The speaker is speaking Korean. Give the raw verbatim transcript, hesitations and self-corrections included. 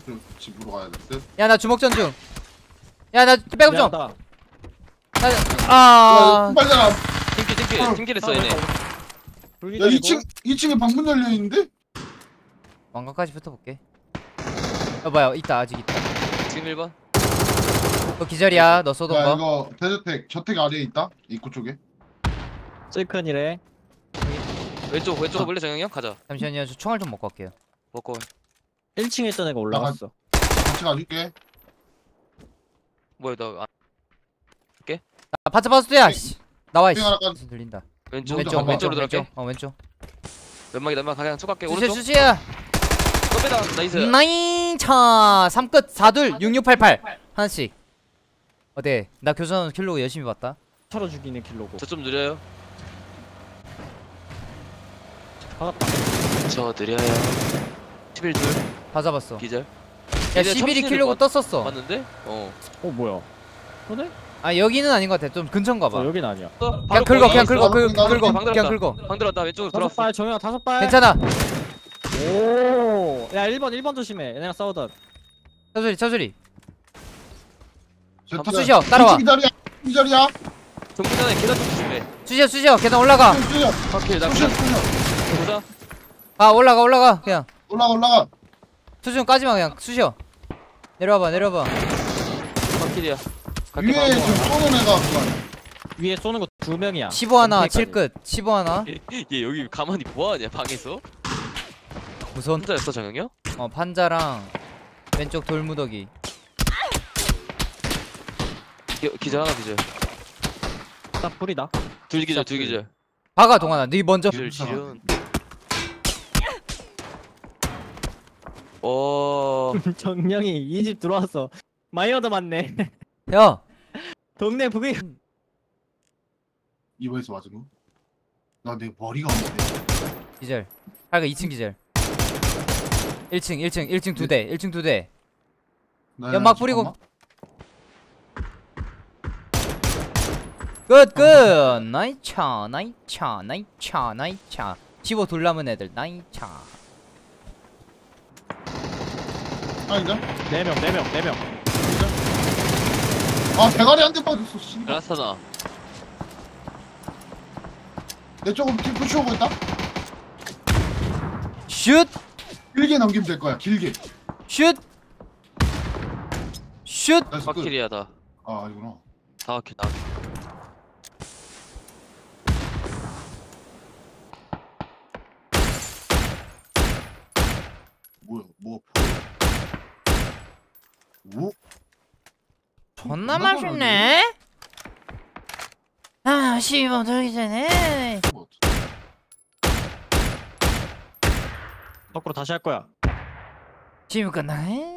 좀 집으로 가야 될 듯. 야 나 주먹전 중. 야 나 백업 좀. 미안하다. 나, 아. 빨리 나. 팀킬 팀킬 팀킬 했어 얘네. 야 불기절이고. 이 층 이 층에 방문 열려 있는데? 왕관까지 붙어볼게. 어 뭐야 있다 아직 있다. 지금 일 번. 너 기절이야 너 쏘던 야 거. 이거 대저택 저택 아래에 있다. 입구 쪽에. 찔큰이래. 왼쪽 왼쪽 볼래 정영이 형? 가자. 잠시만요 저 총알 좀 먹고 갈게요. 먹고. 일 층에 있던 애가 올라갔어. 같이 가줄게. 뭐야 너 아, 아 파츠 파스야 씨. 나와 이씨. 핑 하나 깐. 들린다. 왼쪽 왼쪽, 왼쪽 왼쪽으로 왼쪽 들어갈게. 왼쪽. 어 왼쪽. 연막이 연막 그냥 쭉 갈게. 수시야 오른쪽. 수시야. 또 빼다. 나이스. 나인 차 삼 끝 사둘 육육팔팔 하나씩. 어때? 나 교선 킬로 열심히 봤다. 차로 죽이는 킬로고. 저 좀 느려요. 박았다. 저 느려요. 십일 둘 다 잡았어. 기절. 야 얘네 십일이 첨신일 킬로고 것 떴었어. 맞는데? 어. 어 뭐야? 그래? 아 여기는 아닌 것 같아. 좀 근처인가 봐. 어, 여긴 아니야. 또 그냥 바로 긁어 거기 그냥 있어. 긁어 긁- 나도 긁어 방 그냥 들었다. 긁어. 방 들었다. 왼쪽으로 다섯 들어왔어. 발 정현아 다섯 발. 괜찮아. 오. 야 일 번 일 번 조심해. 얘네가 싸우던. 차소리 차소리. 저 아, 수시야, 따라와. 이 자리야. 이 자리야. 정부 전에 계단 좀 조심해. 수시야 수시야 계단 올라가. 수시야. 확킬 나 수시야. 보자. 수시야. 보자. 아 올라가 올라가 그냥. 올라가 올라가. 수시야 까지마 그냥 수시야. 내려와봐 내려와봐. 확킬이야. 위에 지금 쏘는 애가 그거. 위에 쏘는 거 두 명이야. 십오 하나 엠피까지. 칠 끝. 십오 하나. 얘 여기 가만히 뭐하냐 방에서? 무선. 혼자였어 정영이 형? 어 판자랑 왼쪽 돌무더기. 기, 기절 하나 기절. 딱 뿌리다. 둘 기절 둘 기절. 박아 동환아 네 먼저. 기절 지연. 어. 정령이 이 집 들어왔어. 많이 얻어맞네. 야 동네 부비. 이번에서 맞은 거? 나 내 머리가 없는데. 기절. 빨가 이 층 기절. 일 층 일 층 일 층 두 대. 일 층 두 대. 나- 연막 뿌리고. 잠깐만. 끝 끝. 나이차 나이차 나이차 나이차. 십오 돌 남은 애들 나이차. 아닌가? 네 명, 네 명, 네 명. 아 대가리 한 대 빠졌어. 씨. 라스타나. 내 쪽으로 팀 푸시오고 있다. 슛 길게 넘기면 될 거야. 길게. 슛. 슛. 나이스 끝. 확킬이야 다. 아 이구나. 다 확킬 다. 확킬. 뭐야 뭐. 오? 존나 맛있네. 아 씨발 들기 전에. 뭐. 거꾸로 다시 할 거야. 지금 끝나네.